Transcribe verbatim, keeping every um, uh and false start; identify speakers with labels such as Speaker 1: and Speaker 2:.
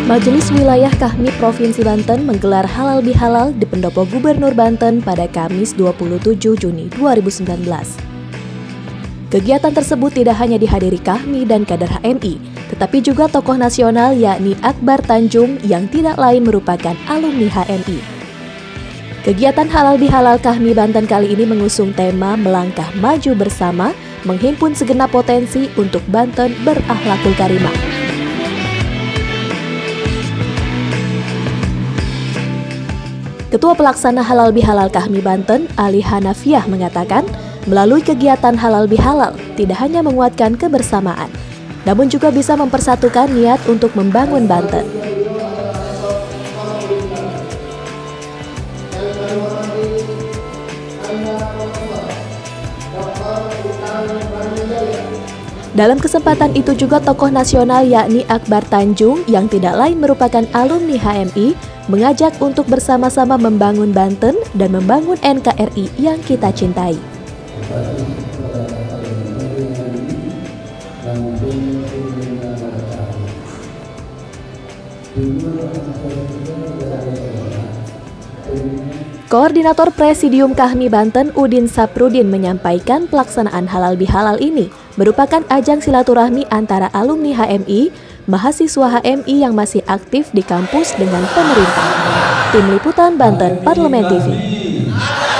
Speaker 1: Majelis Wilayah Kahmi Provinsi Banten menggelar halal bihalal di Pendopo Gubernur Banten pada Kamis dua puluh tujuh Juni dua ribu sembilan belas. Kegiatan tersebut tidak hanya dihadiri Kahmi dan kader H M I, tetapi juga tokoh nasional yakni Akbar Tanjung yang tidak lain merupakan alumni H M I. Kegiatan halal bihalal Kahmi Banten kali ini mengusung tema melangkah maju bersama, menghimpun segenap potensi untuk Banten berakhlakul karimah. Ketua Pelaksana Halal Bihalal Kahmi Banten, Ali Hanafiah mengatakan, melalui kegiatan halal bihalal tidak hanya menguatkan kebersamaan, namun juga bisa mempersatukan niat untuk membangun Banten. Dalam kesempatan itu juga tokoh nasional yakni Akbar Tanjung yang tidak lain merupakan alumni H M I mengajak untuk bersama-sama membangun Banten dan membangun N K R I yang kita cintai. Koordinator Presidium Kahmi Banten Udin Saprudin menyampaikan pelaksanaan halal bihalal ini merupakan ajang silaturahmi antara alumni H M I, mahasiswa H M I yang masih aktif di kampus dengan pemerintah. Tim Liputan Banten Parlemen T V.